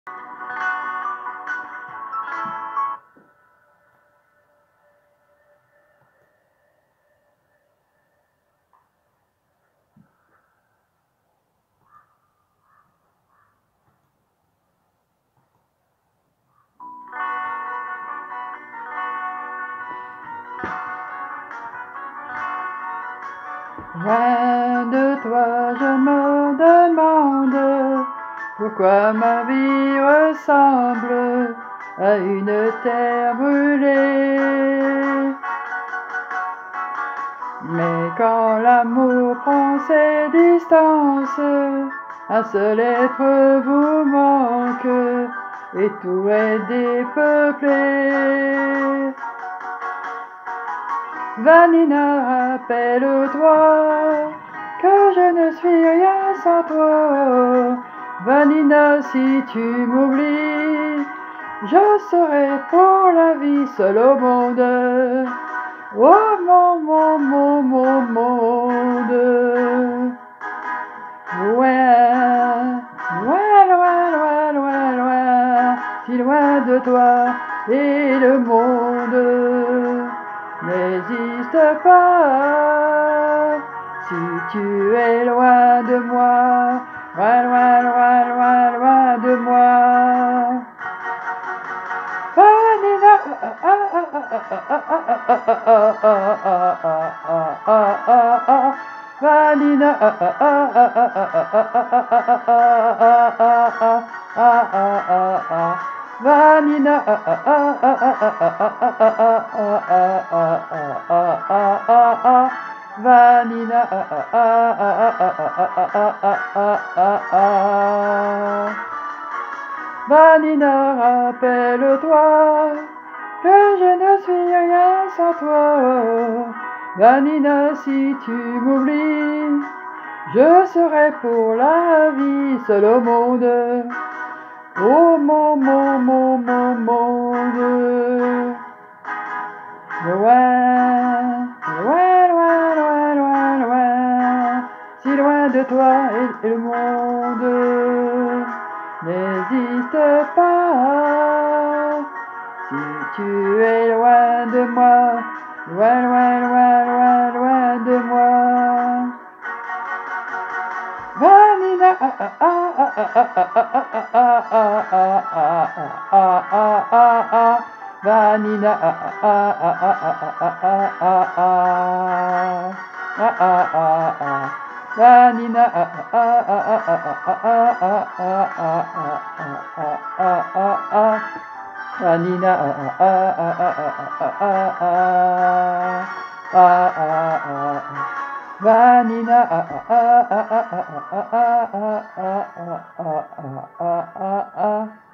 Loin de toi, je me demande pourquoi ma vie ressemble à une terre brûlée. Mais quand l'amour prend ses distances, un seul être vous manque et tout est dépeuplé. Vanina, rappelle-toi que je ne suis rien sans toi. Vanina, si tu m'oublies, je serai pour la vie seul au monde. Oh mon monde. Loin, loin, loin, loin, loin, loin, si loin de toi et le monde. N'hésite pas, si tu es loin de moi, loin, loin, loin, loin, loin de moi. Vanina, Vanina, Vanina, Vanina, Vanina, rappelle-toi que je ne suis rien sans toi. Vanina, si tu m'oublies, je serai pour la vie seul au monde. Oh mon monde. Loin, loin, loin, loin, loin, loin, si loin de toi et le monde. N'hésite pas, si tu es loin de moi, loin, loin, loin, loin, loin de moi. Vanina, Vanina, Vanina, Vanina, Vanina,